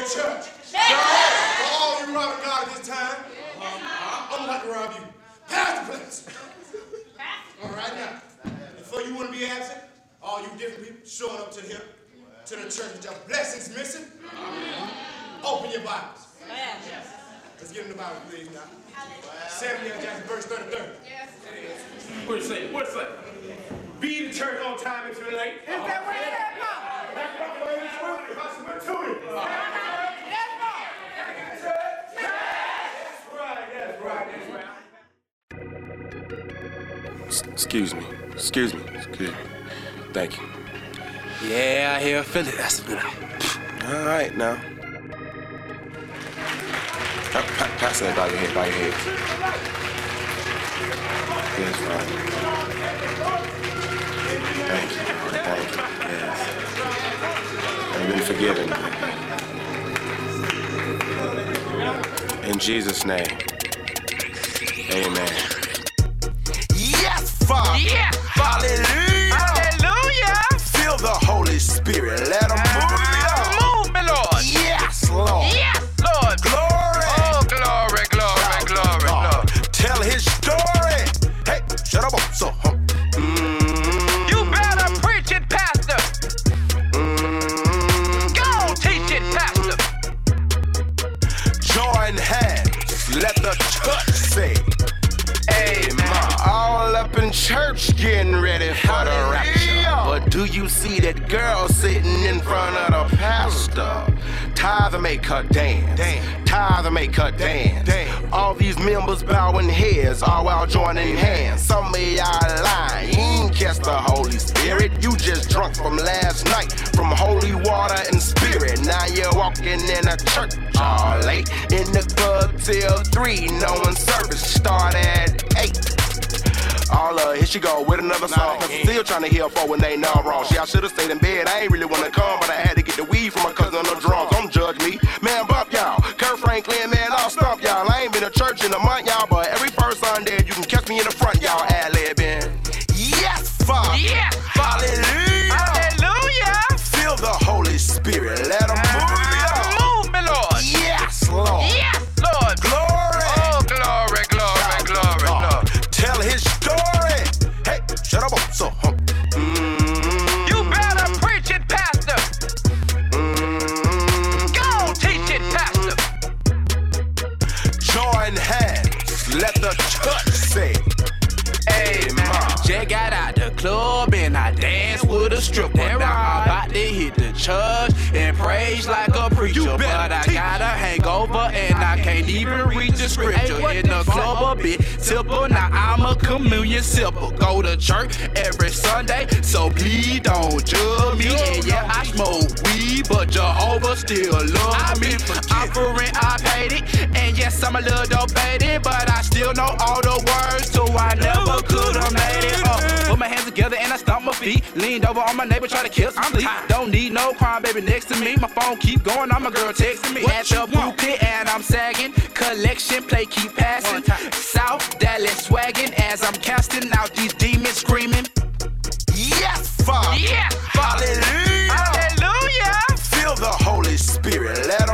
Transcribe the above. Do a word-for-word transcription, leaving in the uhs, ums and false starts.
church. For all you robbing God at this time, I'm about to rob you. Pass the place. All right now. Before you want to be absent, all you different people showing up to here, to the church with your blessings missing, open your Bibles. Let's get in the Bible, please, now. Samuel Jackson, verse thirty-three. What it say? What it say? Be the church on time if you're late. Is that what it is, Mom? That's not the way it's working. That's what it's doing. Excuse me. Excuse me. Excuse me. Thank you. Yeah, I hear Philly. That's good. All right, now. Pa pa pass that by your head, by your head. Yes, right. Thank you. Thank you. Yes. I've been forgiven. In Jesus' name. Amen. Yes, Father. Yes, Father. Hallelujah. Hallelujah. Feel the Holy Spirit. Let him move you. Move me, Lord. Yes, Lord. Yes, Lord. Glory. Oh, glory, glory, glory, glory. Tell his story. Hey, shut up. So, huh. Mm, You better preach it, Pastor. mm, Go on, teach it, Pastor. Join hands. Let the church say, Amen. All up in church getting ready for the rapture. But do you see that girl sitting in front of the pastor? Tithe make her dance. Tithe make her dance. All these members bowing heads, all while joining hands. Some of y'all lying. You ain't catch the Holy Spirit. You just drunk from last night, from holy water and spirit. Now you're walking in a church all late, in the club till three, knowing service start at eight. All uh, here she go with another song. Cause I'm still trying to heal for when they know wrong. She, I should've stayed in bed. I ain't really wanna come, but I had to get the weed from my cousin on the drums. Don't judge me, man. Bump y'all. Kurt Franklin, man, I'll stump y'all. I ain't been to church in a month, y'all, but every first Sunday you can catch me in the front, y'all. Ad-libbing. Yes, Father. Yes, Father. Hallelujah. Hallelujah. Feel the Holy Spirit. Let him move you. Move me, Lord. Yes, Lord. Yes, Lord. Glory. Oh, glory, glory, glory, glory. Tell his story. Hey, shut up. So, huh. Mm, You better preach it, Pastor. mm, Go on, teach it, Pastor. Join hands. Let the church say, Amen. Just got out the club and I danced with a stripper. Now I'm about to hit the church and praise like a preacher. But I got a hangover and I can't even read the scripture. In the club a bit tipper, now I'm a communion sipper. Go to church every Sunday, so please don't judge me. And yeah, I smoke weed, but Jehovah still loves me. Offering, I paid it, and yes, I'm a little dope baby, but I still know all the words, so I never could have made it. Uh, put my hands together and I stomp my feet. Leaned over on my neighbor, try to kill some sleep. Don't need no crime, baby, next to me. My phone keep going on, my girl texting me. At the pulpit and I'm sagging. Collection play keep passing. South Dallas swagging as I'm casting out these demons screaming. Yes, Father. Yes, Father. Hallelujah. Hallelujah. Feel the Holy Spirit. Let